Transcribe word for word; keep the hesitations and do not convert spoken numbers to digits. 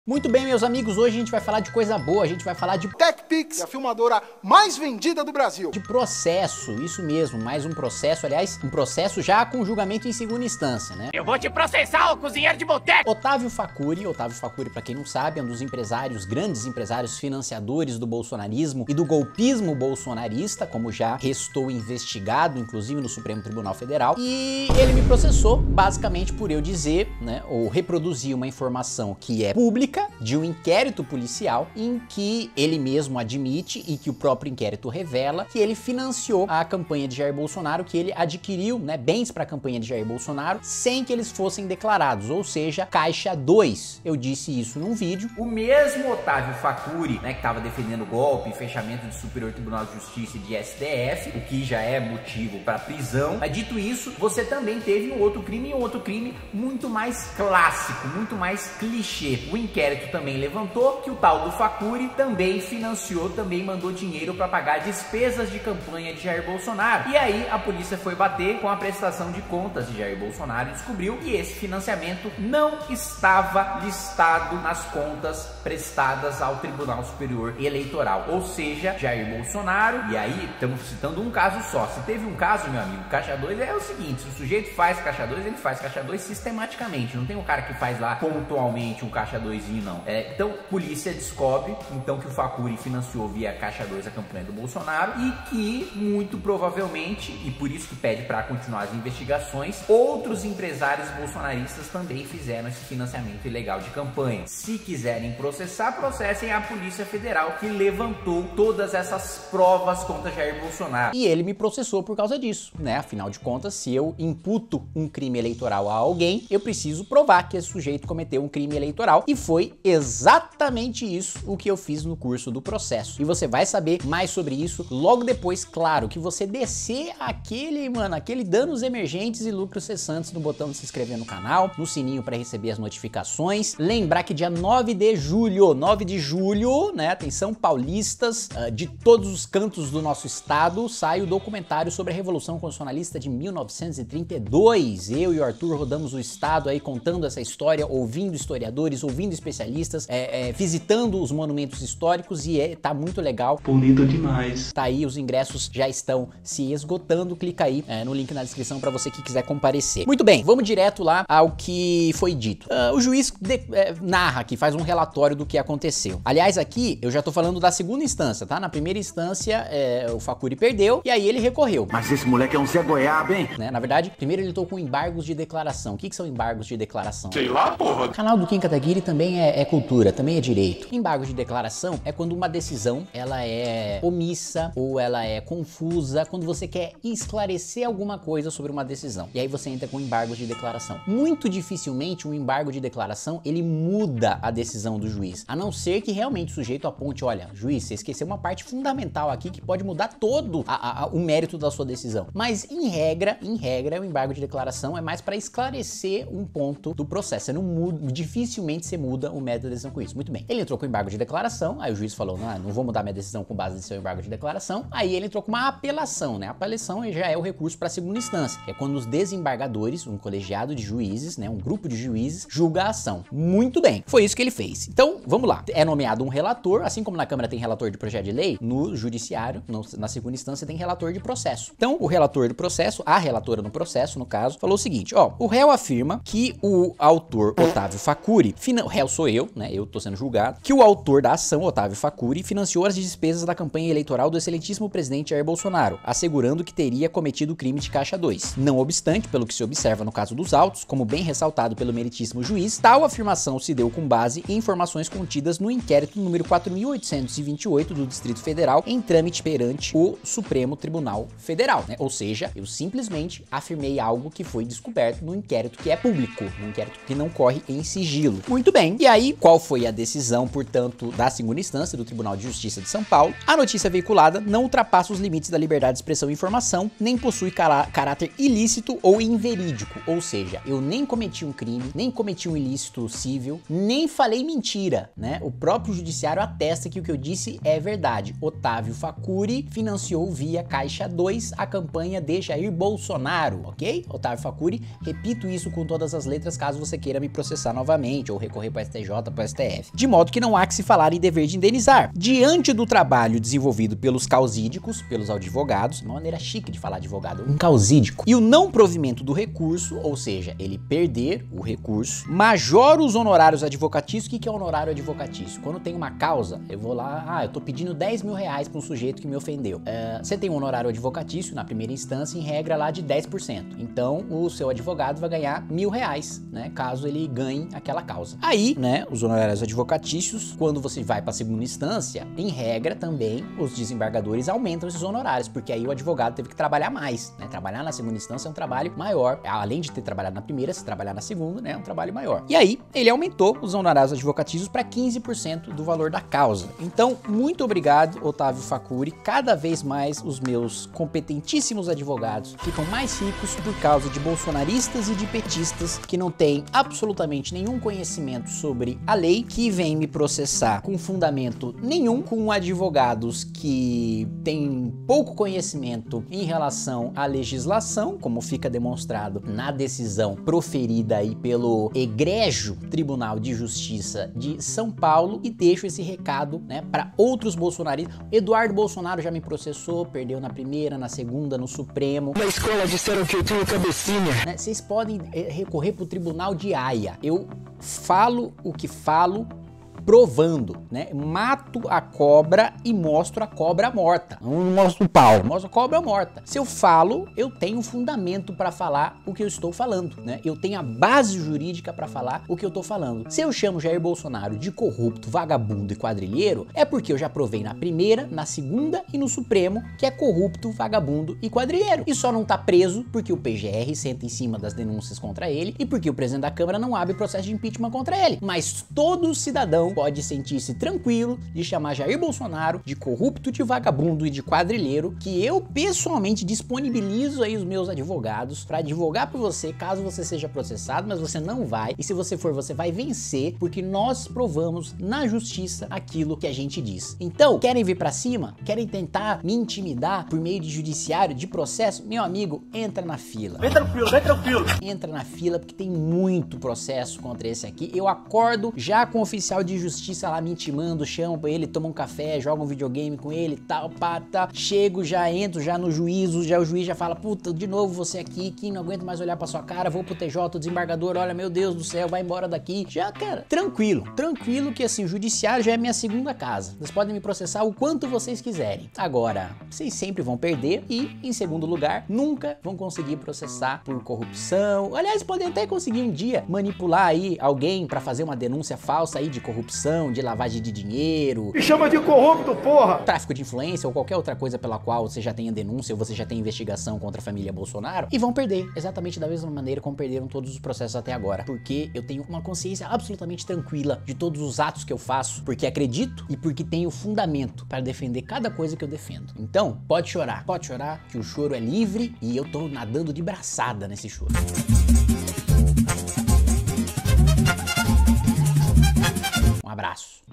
Muito bem, meus amigos, hoje a gente vai falar de coisa boa, a gente vai falar de TechPix, a filmadora mais vendida do Brasil. De processo, isso mesmo, mais um processo, aliás, um processo já com julgamento em segunda instância, né? Eu vou te processar, ô cozinheiro de boteco! Otávio Facuri, Otávio Facuri, pra quem não sabe, é um dos empresários, grandes empresários financiadores do bolsonarismo e do golpismo bolsonarista, como já restou investigado, inclusive no Supremo Tribunal Federal, e ele me processou, basicamente por eu dizer, né, ou reproduzir uma informação que é pública, de um inquérito policial em que ele mesmo admite e que o próprio inquérito revela que ele financiou a campanha de Jair Bolsonaro, que ele adquiriu, né, bens para a campanha de Jair Bolsonaro sem que eles fossem declarados, ou seja, caixa dois. Eu disse isso num vídeo. O mesmo Otávio Facuri, né, que estava defendendo golpe e fechamento de Superior Tribunal de Justiça e de S T F, o que já é motivo para prisão. Mas dito isso, você também teve um outro crime e um outro crime muito mais clássico, muito mais clichê. O inquérito O inquérito também levantou que o tal do Facuri também financiou, também mandou dinheiro para pagar despesas de campanha de Jair Bolsonaro. E aí a polícia foi bater com a prestação de contas de Jair Bolsonaro e descobriu que esse financiamento não estava listado nas contas prestadas ao Tribunal Superior Eleitoral. Ou seja, Jair Bolsonaro, e aí estamos citando um caso só. Se teve um caso, meu amigo, caixa dois é o seguinte: se o sujeito faz caixa dois, ele faz caixa dois sistematicamente. Não tem um cara que faz lá pontualmente um caixa dois não. É, então, polícia descobre então que o Facuri financiou via caixa dois a campanha do Bolsonaro e que muito provavelmente, e por isso que pede para continuar as investigações, outros empresários bolsonaristas também fizeram esse financiamento ilegal de campanha. Se quiserem processar, processem a Polícia Federal, que levantou todas essas provas contra Jair Bolsonaro. E ele me processou por causa disso, né? Afinal de contas, se eu imputo um crime eleitoral a alguém, eu preciso provar que esse sujeito cometeu um crime eleitoral, e foi Foi exatamente isso o que eu fiz no curso do processo. E você vai saber mais sobre isso logo depois, claro, que você descer aquele, mano, aquele danos emergentes e lucros cessantes no botão de se inscrever no canal, no sininho para receber as notificações. Lembrar que dia nove de julho, nove de julho, né, atenção paulistas, uh, de todos os cantos do nosso estado, sai o documentário sobre a Revolução Constitucionalista de mil novecentos e trinta e dois. Eu e o Arthur rodamos o estado aí contando essa história, ouvindo historiadores, ouvindo especialistas, é, é, visitando os monumentos históricos, e é, tá muito legal. Bonito demais. Tá aí, os ingressos já estão se esgotando. Clica aí é, no link na descrição para você que quiser comparecer. Muito bem, vamos direto lá ao que foi dito. Uh, o juiz de, é, narra aqui, faz um relatório do que aconteceu. Aliás, aqui eu já tô falando da segunda instância, tá? Na primeira instância, é, o Facuri perdeu e aí ele recorreu. Mas esse moleque é um Zé Goiaba, hein? Né? Na verdade, primeiro ele tô com embargos de declaração. O que, que são embargos de declaração? Sei lá, porra. O canal do Kim Kataguiri também é, é cultura, também é direito. Embargo de declaração é quando uma decisão ela é omissa ou ela é confusa, quando você quer esclarecer alguma coisa sobre uma decisão. E aí você entra com embargos de declaração. Muito dificilmente um embargo de declaração ele muda a decisão do juiz, a não ser que realmente o sujeito aponte: olha, juiz, você esqueceu uma parte fundamental aqui que pode mudar todo a, a, o mérito da sua decisão. Mas em regra, em regra, o embargo de declaração é mais para esclarecer um ponto do processo. Você não muda, dificilmente você muda o mérito da decisão com isso. Muito bem. Ele entrou com embargo de declaração, aí o juiz falou: não, não vou mudar minha decisão com base no seu embargo de declaração. Aí ele entrou com uma apelação, né? A apelação já é o recurso para a segunda instância, que é quando os desembargadores, um colegiado de juízes, né, um grupo de juízes, julga a ação. Muito bem. Foi isso que ele fez. Então, vamos lá. É nomeado um relator, assim como na Câmara tem relator de projeto de lei, no judiciário, no, na segunda instância tem relator de processo. Então, o relator do processo, a relatora no processo, no caso, falou o seguinte: ó, o réu afirma que o autor Otávio Facuri, o réu sou eu, né, eu tô sendo julgado, que o autor da ação, Otávio Facuri, financiou as despesas da campanha eleitoral do excelentíssimo presidente Jair Bolsonaro, assegurando que teria cometido crime de caixa dois. Não obstante, pelo que se observa no caso dos autos, como bem ressaltado pelo meritíssimo juiz, tal afirmação se deu com base em informações contidas no inquérito número quatro mil oitocentos e vinte e oito do Distrito Federal, em trâmite perante o Supremo Tribunal Federal, né? Ou seja, eu simplesmente afirmei algo que foi descoberto no inquérito que é público, no inquérito que não corre em sigilo. Muito bem. E aí, qual foi a decisão, portanto, da segunda instância do Tribunal de Justiça de São Paulo? A notícia veiculada não ultrapassa os limites da liberdade de expressão e informação, nem possui cará caráter ilícito ou inverídico. Ou seja, eu nem cometi um crime, nem cometi um ilícito civil, nem falei mentira. via, né, o próprio judiciário atesta que o que eu disse é verdade. Otávio Facuri financiou via Caixa dois a campanha de Jair Bolsonaro, ok? Otávio Facuri, repito isso com todas as letras caso você queira me processar novamente ou recorrer para o S T J, para o S T F. De modo que não há que se falar em dever de indenizar. Diante do trabalho desenvolvido pelos causídicos, pelos advogados, uma maneira chique de falar advogado, um causídico, e o não provimento do recurso, ou seja, ele perder o recurso, majora os honorários advocatícios. O que que é honorário advocatício? Quando tem uma causa, eu vou lá, ah, eu tô pedindo dez mil reais para um sujeito que me ofendeu. Uh, você tem um honorário advocatício na primeira instância, em regra lá de dez por cento. Então, o seu advogado vai ganhar mil reais, né, caso ele ganhe aquela causa. Aí, né, os honorários advocatícios, quando você vai para a segunda instância, em regra também, os desembargadores aumentam esses honorários, porque aí o advogado teve que trabalhar mais, né? Trabalhar na segunda instância é um trabalho maior. Além de ter trabalhado na primeira, se trabalhar na segunda, né, é um trabalho maior. E aí, ele aumentou os honorários advocatícios para quinze por cento do valor da causa. Então, muito obrigado, Otávio Facuri. Cada vez mais os meus competentíssimos advogados ficam mais ricos por causa de bolsonaristas e de petistas que não têm absolutamente nenhum conhecimento sobre a lei, que vêm me processar com fundamento nenhum, com advogados que têm pouco conhecimento em relação à legislação, como fica demonstrado na decisão proferida aí pelo egrégio Tribunal de Justiça de São Paulo. E deixo esse recado, né, para outros bolsonaristas. Eduardo Bolsonaro já me processou, perdeu na primeira, na segunda, no Supremo. Na escola disseram que eu tinha cabecinha. Né, vocês podem recorrer pro Tribunal de Haia. Eu falo o que falo, provando, né? Mato a cobra e mostro a cobra morta. Não mostro o pau, mostro a cobra morta. Se eu falo, eu tenho fundamento para falar o que eu estou falando, né? Eu tenho a base jurídica para falar o que eu estou falando. Se eu chamo Jair Bolsonaro de corrupto, vagabundo e quadrilheiro, é porque eu já provei na primeira, na segunda e no Supremo que é corrupto, vagabundo e quadrilheiro. E só não tá preso porque o P G R senta em cima das denúncias contra ele e porque o presidente da Câmara não abre processo de impeachment contra ele. Mas todo cidadão pode sentir-se tranquilo de chamar Jair Bolsonaro de corrupto, de vagabundo e de quadrilheiro, que eu pessoalmente disponibilizo aí os meus advogados para advogar por você caso você seja processado, mas você não vai, e se você for, você vai vencer, porque nós provamos na justiça aquilo que a gente diz. Então, querem vir para cima? Querem tentar me intimidar por meio de judiciário, de processo? Meu amigo, entra na fila. Vem tranquilo, vem tranquilo. Entra na fila, porque tem muito processo contra esse aqui. Eu acordo já com o oficial de justiça lá me intimando, chamo ele, toma um café, joga um videogame com ele, tal, pá, tá. Chego, já entro já no juízo, já o juiz já fala, puta, de novo você aqui, que não aguento mais olhar pra sua cara, vou pro T J, o desembargador, olha, meu Deus do céu, vai embora daqui. Já, cara, tranquilo, tranquilo que assim, o judiciário já é minha segunda casa. Vocês podem me processar o quanto vocês quiserem. Agora, vocês sempre vão perder e, em segundo lugar, nunca vão conseguir processar por corrupção. Aliás, podem até conseguir um dia manipular aí alguém pra fazer uma denúncia falsa aí de corrupção, de lavagem de dinheiro. Me chama de corrupto, porra! Tráfico de influência ou qualquer outra coisa pela qual você já tenha denúncia ou você já tem investigação contra a família Bolsonaro, e vão perder exatamente da mesma maneira como perderam todos os processos até agora, porque eu tenho uma consciência absolutamente tranquila de todos os atos que eu faço, porque acredito e porque tenho fundamento para defender cada coisa que eu defendo. Então, pode chorar, pode chorar, que o choro é livre e eu tô nadando de braçada nesse choro. Um abraço.